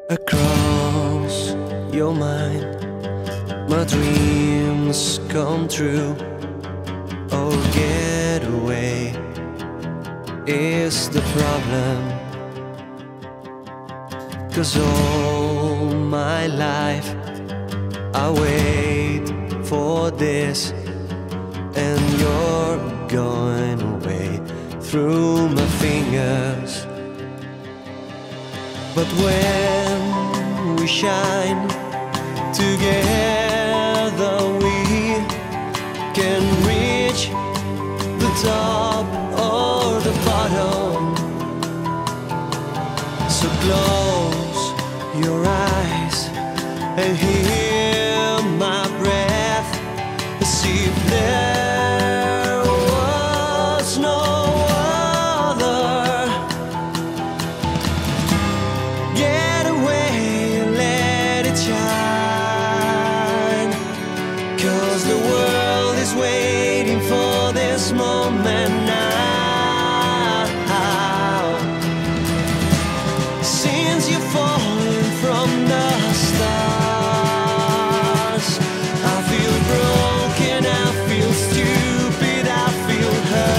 Across your mind, my dreams come true. Oh, getaway is the problem. 'Cause all my life I wait for this, and you're going away through my fingers. But when we shine together, we can reach the top or the bottom. So close your eyes and hear my breath, as if there was no other. Get away and let it shine, 'cause the world is waiting for this moment now. Since you've fallen from the stars, I feel broken, I feel stupid, I feel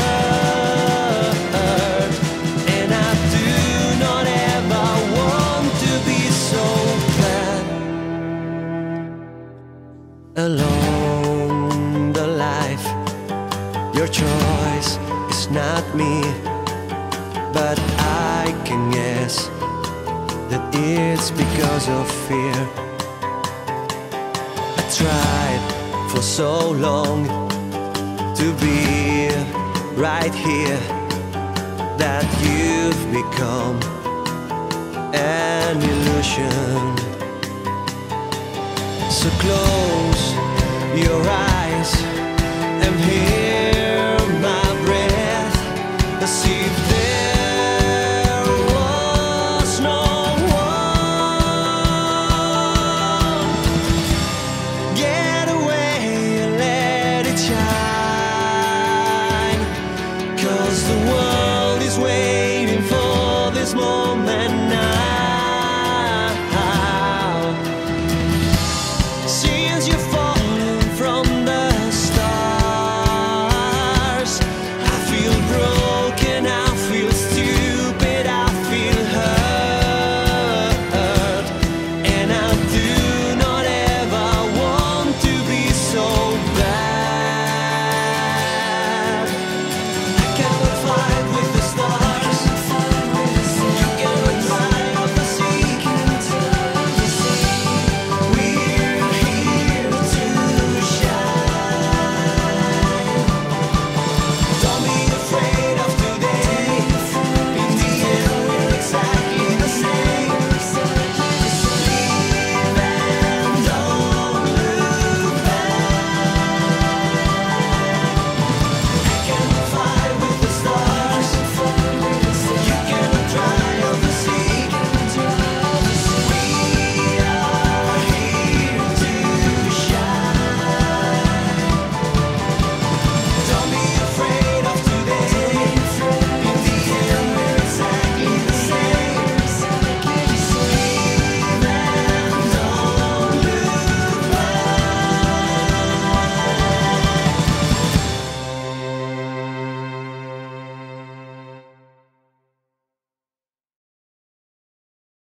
hurt, and I do not ever want to be so glad. Along the life, your choice is not me, but I can guess that it's because of fear. I tried for so long to be right here, that you've become an illusion. So close your eyes and hear my breath, as if there was no one. Get away and let it shine, 'cause the world